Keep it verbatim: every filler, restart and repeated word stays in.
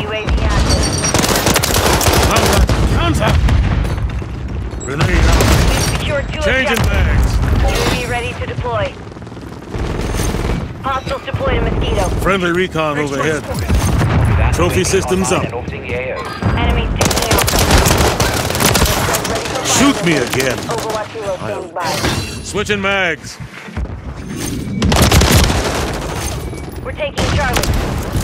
U A V active. Counter! Counter! Grenade out. We've secured two Changing objectives. bags. U A V ready to deploy. Hostiles deployed a Mosquito. Friendly recon overhead. Trophy systems up. Enemies taking out. Shoot me again. Overwatch Hero standing by. Switching mags. We're taking Charlie.